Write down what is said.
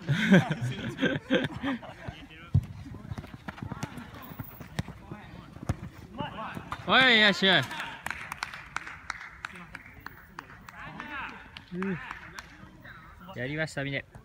おい、よしよし。やりました、峰。